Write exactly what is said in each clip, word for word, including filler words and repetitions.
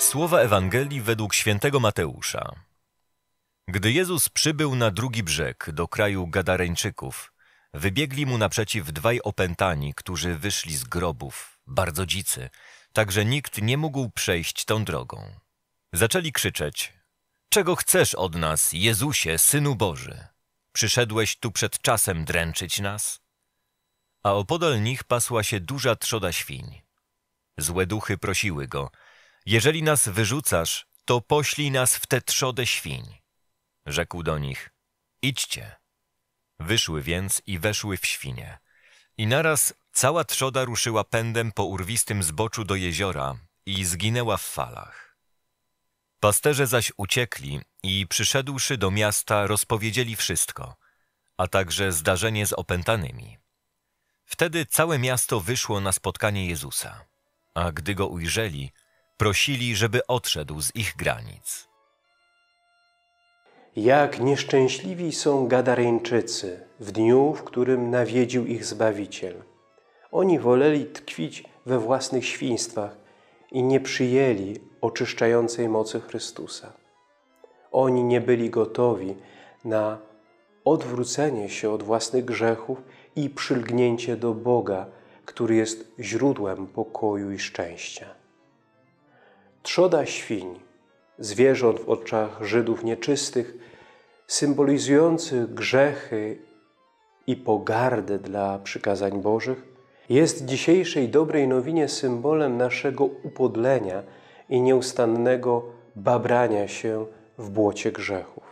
Słowa Ewangelii według świętego Mateusza. Gdy Jezus przybył na drugi brzeg, do kraju Gadareńczyków, wybiegli mu naprzeciw dwaj opętani, którzy wyszli z grobów, bardzo dzicy, tak że nikt nie mógł przejść tą drogą. Zaczęli krzyczeć: „Czego chcesz od nas, Jezusie, Synu Boży? Przyszedłeś tu przed czasem dręczyć nas?” A opodal nich pasła się duża trzoda świń. Złe duchy prosiły go: „Jeżeli nas wyrzucasz, to poślij nas w tę trzodę świń.” Rzekł do nich: „Idźcie.” Wyszły więc i weszły w świnie. I naraz cała trzoda ruszyła pędem po urwistym zboczu do jeziora i zginęła w falach. Pasterze zaś uciekli i przyszedłszy do miasta, rozpowiedzieli wszystko, a także zdarzenie z opętanymi. Wtedy całe miasto wyszło na spotkanie Jezusa, a gdy go ujrzeli, prosili, żeby odszedł z ich granic. Jak nieszczęśliwi są Gadareńczycy w dniu, w którym nawiedził ich Zbawiciel. Oni woleli tkwić we własnych świństwach i nie przyjęli oczyszczającej mocy Chrystusa. Oni nie byli gotowi na odwrócenie się od własnych grzechów i przylgnięcie do Boga, który jest źródłem pokoju i szczęścia. Trzoda świń, zwierząt w oczach Żydów nieczystych, symbolizujących grzechy i pogardę dla przykazań Bożych, jest w dzisiejszej dobrej nowinie symbolem naszego upodlenia i nieustannego babrania się w błocie grzechów.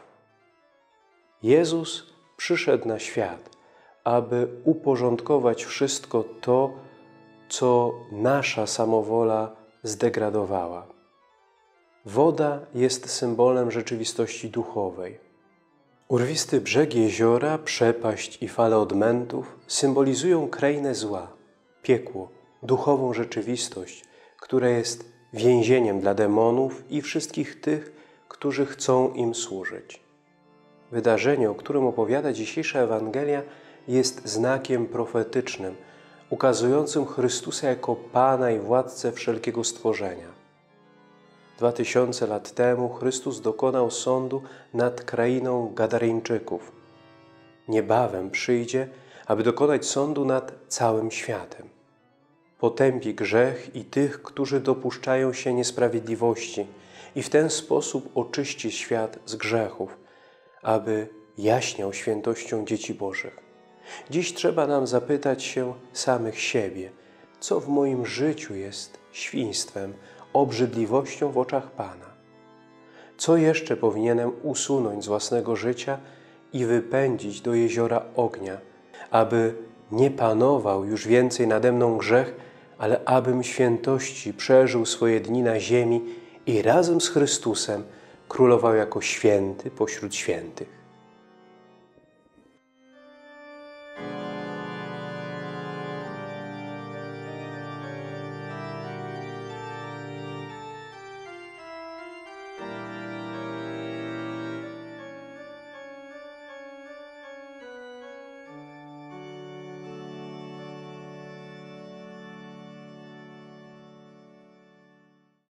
Jezus przyszedł na świat, aby uporządkować wszystko to, co nasza samowola zdegradowała. Woda jest symbolem rzeczywistości duchowej. Urwisty brzeg jeziora, przepaść i fale odmętów symbolizują krainę zła, piekło, duchową rzeczywistość, która jest więzieniem dla demonów i wszystkich tych, którzy chcą im służyć. Wydarzenie, o którym opowiada dzisiejsza Ewangelia, jest znakiem profetycznym, ukazującym Chrystusa jako Pana i Władcę wszelkiego stworzenia. Dwa tysiące lat temu Chrystus dokonał sądu nad krainą Gadareńczyków. Niebawem przyjdzie, aby dokonać sądu nad całym światem. Potępi grzech i tych, którzy dopuszczają się niesprawiedliwości, i w ten sposób oczyści świat z grzechów, aby jaśniał świętością dzieci Bożych. Dziś trzeba nam zapytać się samych siebie, co w moim życiu jest świństwem, obrzydliwością w oczach Pana. Co jeszcze powinienem usunąć z własnego życia i wypędzić do jeziora ognia, aby nie panował już więcej nade mną grzech, ale abym świętości przeżył swoje dni na ziemi i razem z Chrystusem królował jako święty pośród świętych.